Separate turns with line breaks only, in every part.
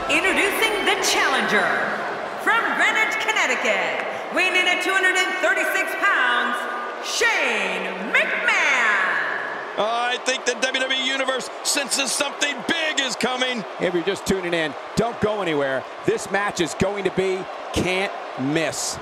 Introducing the challenger from Greenwich, Connecticut, weighing in at 236 pounds, Shane McMahon.
I think the WWE Universe senses something big is coming.
If you're just tuning in, don't go anywhere. This match is going to be can't miss.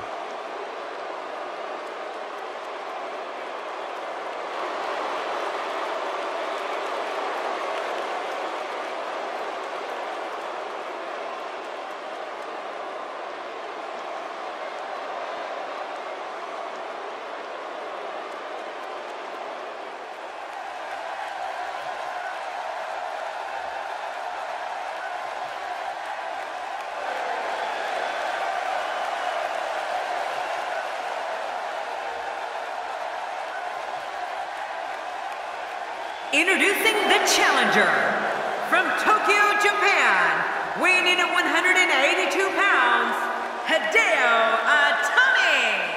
Introducing the challenger from Tokyo, Japan, weighing in at 182 pounds, Hideo Itami.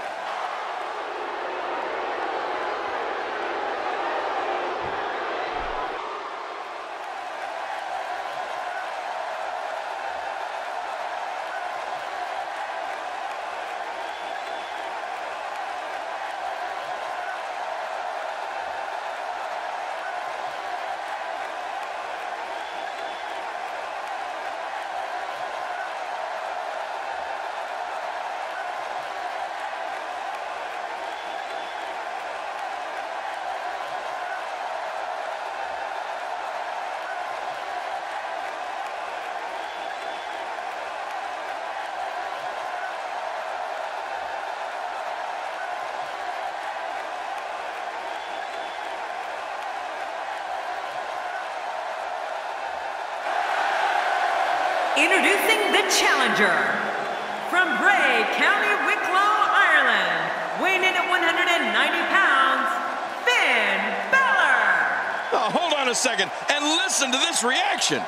Introducing the challenger from Bray County, Wicklow, Ireland, weighing in at 190 pounds, Finn Balor.
Oh, hold on a second and listen to this reaction.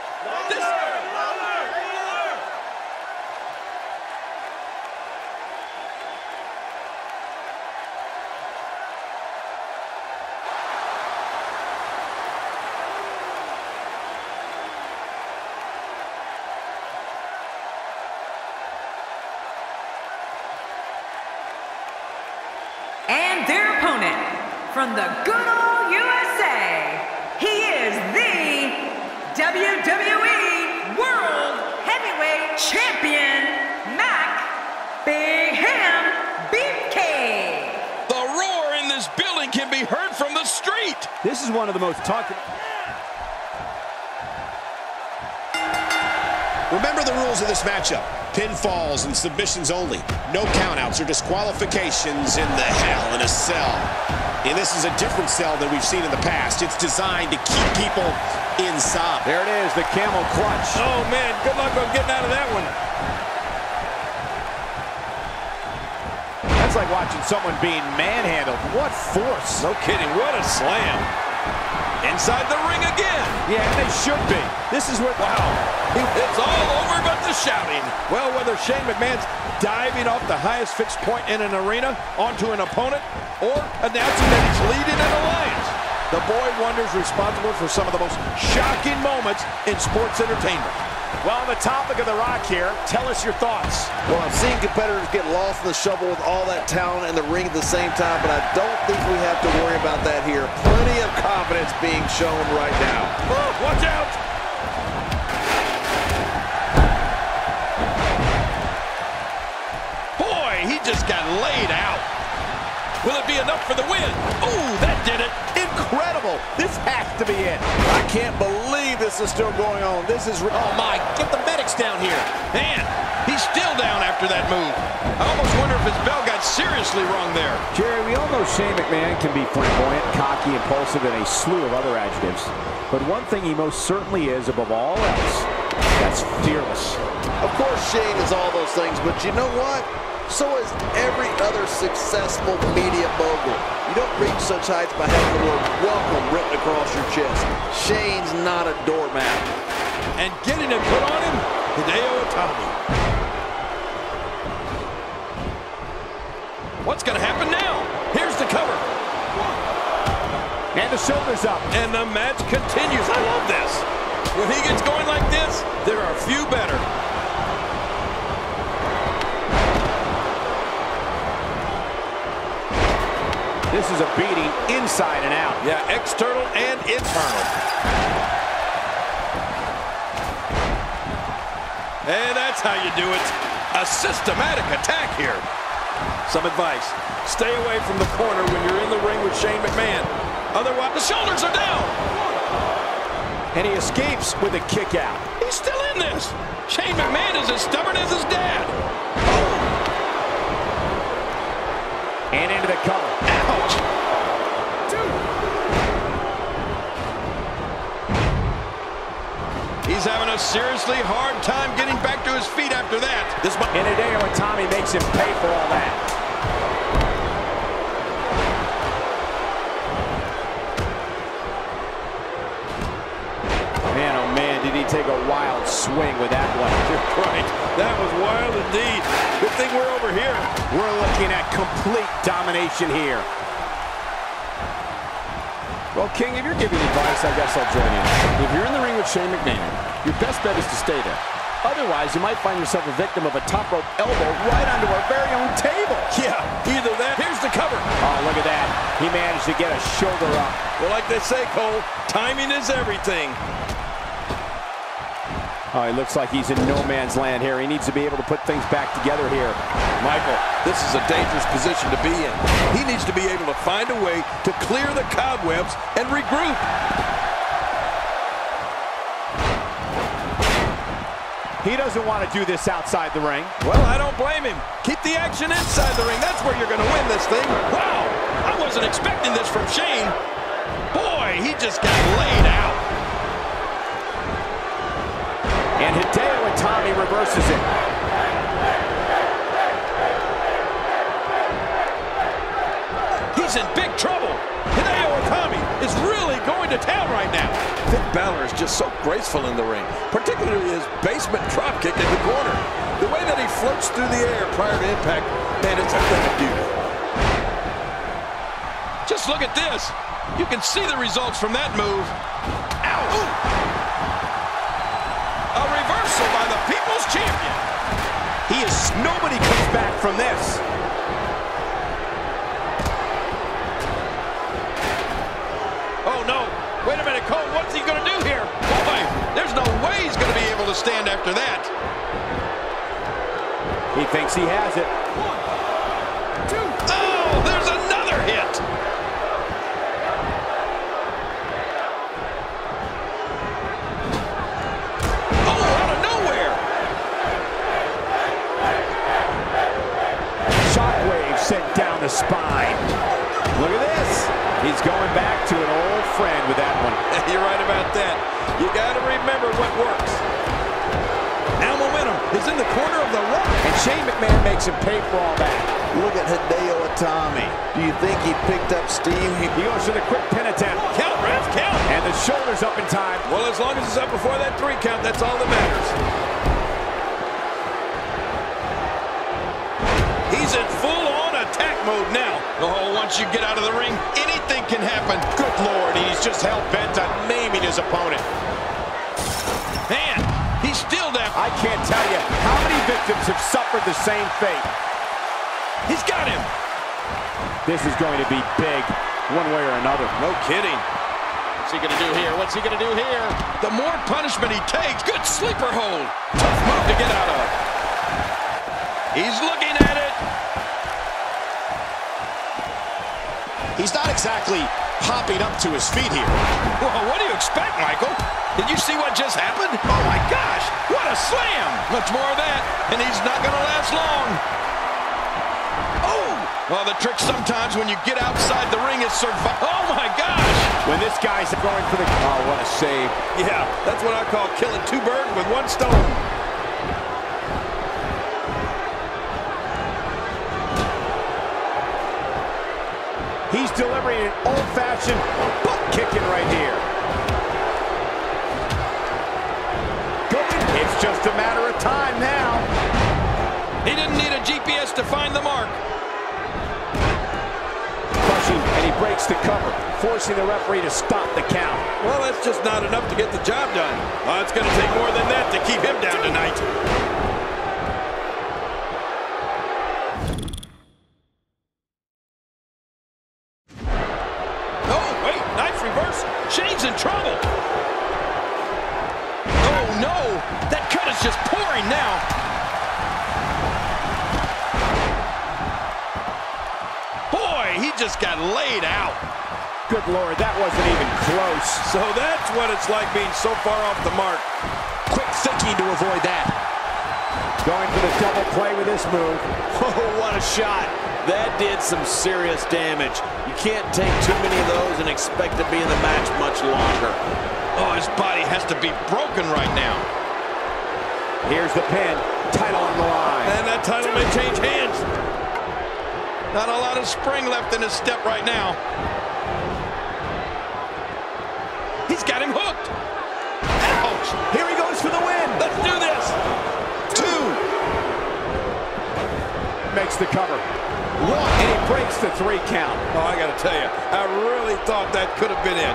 And their opponent from the good old USA, he is the WWE World Heavyweight Champion, Mac Big Ham Beefcake.
The roar in this building can be heard from the street.
This is one of the most talked.
Remember the rules of this matchup. Pinfalls and submissions only. No countouts or disqualifications in the Hell in a Cell. And this is a different cell than we've seen in the past. It's designed to keep people inside.
There it is, the camel clutch.
Oh, man, good luck on getting out of that one.
That's like watching someone being manhandled. What force.
No kidding, what a slam. Inside the ring again.
Yeah, and they should be. This is where...
Wow. It's all over but the shouting.
Well, whether Shane McMahon's diving off the highest fixed point in an arena onto an opponent or announcing that he's leading an alliance, the boy wonder's responsible for some of the most shocking moments in sports entertainment.
Well, on the topic of The Rock here, tell us your thoughts.
Well, I'm seeing competitors get lost in the shuffle with all that talent in the ring at the same time, but I don't think we have to worry about that here. Plenty of confidence being shown right now.
Oh, watch out! Boy, he just got laid out. Will it be enough for the win? Ooh, that did it.
Incredible. This has to be it.
I can't believe this is still going on. This is...
Oh, my. Get the medics down here. Man, he's still down after that move. I almost wonder if his bell got seriously wrong there.
Jerry, we all know Shane McMahon can be flamboyant, cocky, impulsive, and a slew of other adjectives. But one thing he most certainly is, above all else, that's fearless.
Of course, Shane is all those things, but you know what? So is every other successful media mogul. You don't reach such heights by having the word welcome written across your chest. Shane's not a doormat.
And getting it put on him, Hideo Itami. What's going to happen now? Here's the cover.
And the shoulders up.
And the match continues. I love this.
When he gets going like this, there are few better.
This is a beating inside and out.
Yeah, external and internal. And that's how you do it. A systematic attack here. Some advice. Stay away from the corner when you're in the ring with Shane McMahon. Otherwise, the shoulders are down.
And he escapes with a kick out.
He's still in this. Shane McMahon is as stubborn as his dad.
And into the cover.
Ouch. He's having a seriously hard time getting back to his feet after that.
And Hideo Itami makes him pay for all that. Man, oh man, did he take a wild swing with that one.
You're right. That was wild indeed. Good thing we're over here.
We're looking at complete domination here.
Well, King, if you're giving advice, I guess I'll join in. If you're in the ring with Shane McMahon, your best bet is to stay there. Otherwise, you might find yourself a victim of a top rope elbow right onto our very own table.
Yeah, either that. Here's the cover.
Oh, look at that. He managed to get a shoulder up.
Well, like they say, Cole, timing is everything.
Oh, he looks like he's in no man's land here. He needs to be able to put things back together here.
Michael, this is a dangerous position to be in. He needs to be able to find a way to clear the cobwebs and regroup.
He doesn't want to do this outside the ring.
Well, I don't blame him. Keep the action inside the ring. That's where you're going to win this thing. Wow, I wasn't expecting this from Shane. Boy, he just got laid out.
And Hideo Itami reverses it.
He's in big trouble. Hideo Itami is really going to town right now. Finn Balor is just so graceful in the ring, particularly his basement dropkick in the corner. The way that he floats through the air prior to impact, man, it's a thing of beauty. Just look at this. You can see the results from that move. Ow! Ooh. A reversal by the People's Champion.
Nobody comes back from this.
Oh, no. Wait a minute, Cole. What's he going to do here? Boy, there's no way he's going to be able to stand after that.
He thinks he has it.
1, 2. Oh, there's another hit. Oh, out of nowhere.
Shockwave sent down the spine. Look at this. He's going back to an old friend with that one.
You're right about that. You got to remember what works. Now momentum is in the corner of the rock.
And Shane McMahon makes him pay for all that.
Look at Hideo Itami. Do you think he picked up steam?
He goes for the quick pin attempt.
Count, ref, count.
And the shoulder's up in time.
Well, as long as it's up before that 3 count, that's all that matters. He's in full-on attack mode now. Oh, once you get out of the ring, anything can happen.
Good Lord, he's just hell-bent on maiming his opponent.
Man, he's still down.
I can't tell you how many victims have suffered the same fate.
He's got him.
This is going to be big, one way or another.
No kidding. What's he going to do here? What's he going to do here? The more punishment he takes, good sleeper hold. Tough move to get out of. He's looking at it.
He's not exactly hopping up to his feet here.
Well, what do you expect, Michael? Did you see what just happened? Oh, my gosh. What a slam. Much more of that, and he's not going to last long. Oh! Well, the trick sometimes when you get outside the ring is survive. Oh, my gosh.
When this guy's going for the... Oh, what a save.
Yeah, that's what I call killing 2 birds with 1 stone.
He's delivering an old-fashioned butt kicking right here. It's just a matter of time now.
He didn't need a GPS to find the mark.
Crushing, and he breaks the cover, forcing the referee to stop the count.
Well, that's just not enough to get the job done. It's going to take more than that to keep him down tonight. Oh, wait, nice reverse. Shane's in trouble. Oh, no. That cut is just pouring now. Boy, he just got laid out.
Good Lord, that wasn't even close.
So that's what it's like being so far off the mark.
Quick thinking to avoid that.
Going for the double play with this move.
Oh, what a shot. That did some serious damage. You can't take too many of those and expect to be in the match much longer.
Oh, his body has to be broken right now.
Here's the pin. Title on the line.
And that title may change hands. Not a lot of spring left in his step right now. He's got him hooked. Ouch.
Here he goes for the win.
Let's do this.
2.
Makes the cover. 1, and he breaks the 3 count.
Oh, I got to tell you, I really thought that could have been it.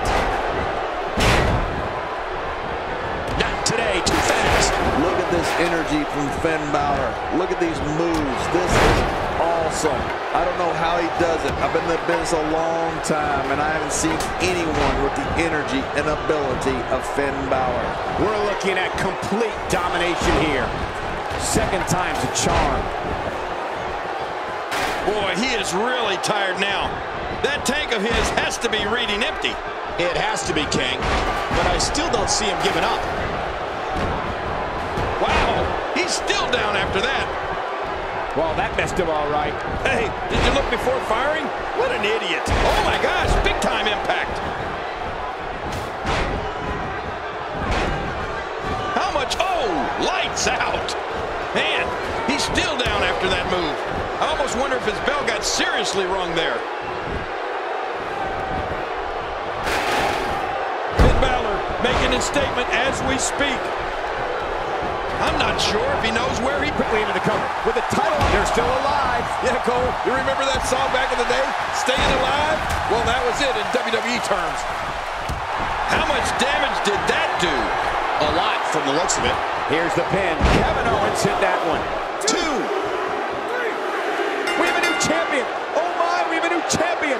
Not today, too fast.
Look at this energy from Finn Balor. Look at these moves. This is awesome. I don't know how he does it. I've been in the business a long time, and I haven't seen anyone with the energy and ability of Finn Balor.
We're looking at complete domination here. Second time's a charm.
Boy, he is really tired now. That tank of his has to be reading empty.
It has to be, King, but I still don't see him giving up.
Wow, he's still down after that.
Well, that messed him all right.
Hey, did you look before firing? What an idiot.
Oh my gosh, big time impact. How much? Oh, lights out. Man, he's still down after that move. I almost wonder if his bell got seriously wrong there.
Finn Balor making his statement as we speak.
I'm not sure if he knows where he...
Quickly into the cover. With the title, they're still alive.
Yeah, Cole, you remember that song back in the day? Staying Alive? Well, that was it in WWE terms.
How much damage did that do?
A lot from the looks of it.
Here's the pin. Kevin Owens hit that one.
2.
We have a new champion. Oh my, we have a new champion.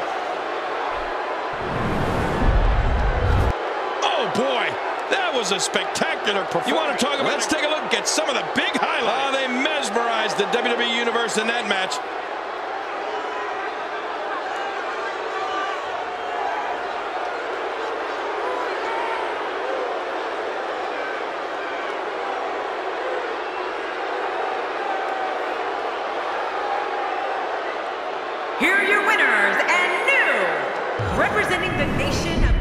Oh boy, that was a spectacular performance. You want to talk about... Let's take a look at some of the big highlights. Oh, they mesmerized the WWE Universe in that match.
Here are your winners and new, representing the nation of